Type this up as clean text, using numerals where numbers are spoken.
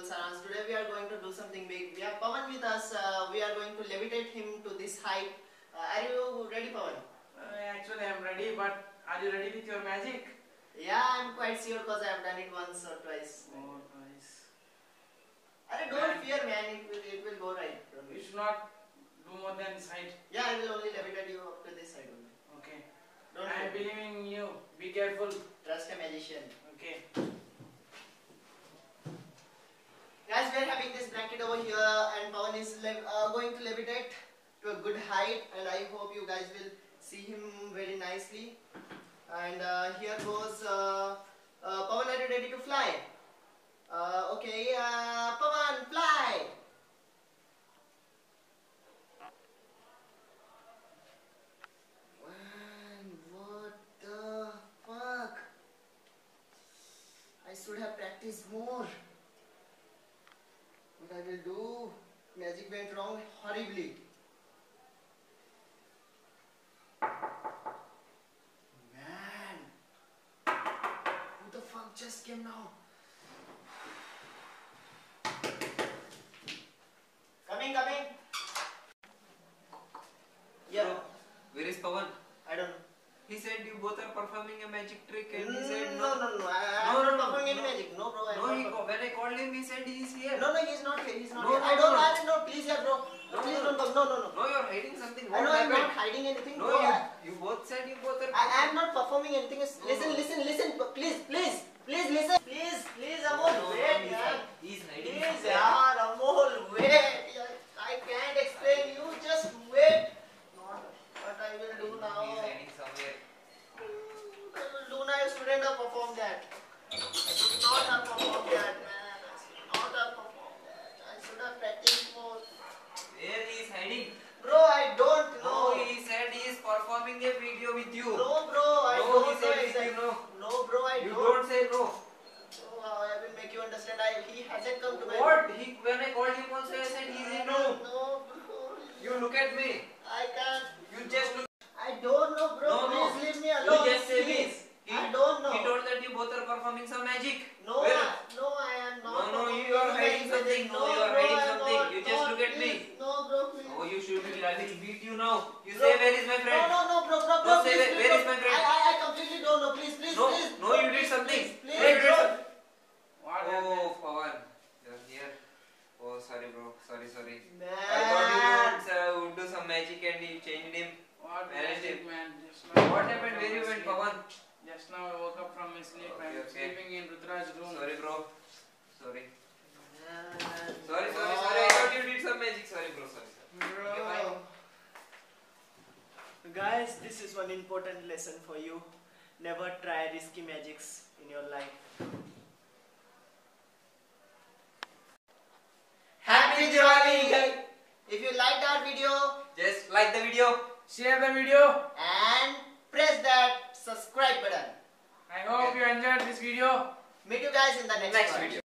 beautiful Sarans. Today we are going to do something big. We have Pawan with us. We are going to levitate him to this height. Are you ready, Pawan? Actually, I am ready, but are you ready with your magic? Yeah, I am quite sure because I have done it once or twice. Oh, nice. Don't fear, man. It will go right. You should not do more than this height. Yeah, I will only levitate you up to this height only. Okay. Fear. I am believing in you. Be careful. Trust a magician. Okay. Guys, we are having this blanket over here, and Pawan is going to levitate to a good height, and I hope you guys will see him very nicely. And here goes Pawan. Are you ready to fly? Okay, Pawan, fly! Man, what the fuck? I should have practiced more. What I will do? Magic went wrong horribly. Man, who the fuck just came now? Coming. Yeah. Bro, where is Pawan? I don't know. He said you both are performing a magic trick and he said No. I'm not performing any magic. No, bro. When I called him, he said he is here. No, he's not here. He's not No, here. no, I don't no. know. No, please, yeah, bro. Please don't come. No. No, you're hiding something. I know I'm not hiding anything. No, bro. you both said you both are. I am not performing anything. Listen. Please, listen. Please, Amol, wait, yaar. He's hiding. Please, yaar, Amol, wait. I can't explain. You just wait. What I will do now? He's hiding somewhere. I will do now. A student have performed that. I should not have performed that, man. I should not have performed that. I should have practiced more. Where he is hiding? Bro, I don't know. No, he said he is performing a video with you. No, bro, I No, don't he said know with you, no. No, bro, I You don't. don't say no. Oh, I will make you understand. He hasn't come to my What? When I called him also, I said he's in room. No, bro. You look at me. I can't. You just look. I don't know, bro. No. Please leave me You alone. just say please. me. I don't know. He told that you both are performing some magic. No, Where? I am not. No, you are hiding something. No, you are bro, hiding I'm something. not. You just No, look at me. please. No, bro, please. Oh, you should be. I will beat you now. You Bro. say, where is my friend? No, bro. Don't say please, where is my friend? I completely don't know. Please. No, please. no, you did something. Please, No, you did bro. something. What Oh, Pawan, you're here. Oh, sorry, bro. Sorry. Man. I thought you would do some magic and you changed him. What Managed magic, it. man? Just now What I happened? woke Where you up went, from my Pawan? sleep. Just now I woke up from my sleep. Okay, I'm okay. sleeping in Rudra's room. Sorry, bro. Sorry. Man. Sorry. I thought you did some magic. Sorry, bro. Sorry. Bro. Okay, bye. Guys, this is one important lesson for you. Never try risky magics in your life. Happy Diwali! If you liked our video Just like the video. Share the video. and press that subscribe button. I hope you enjoyed this video. Meet you guys in the next Next one. video.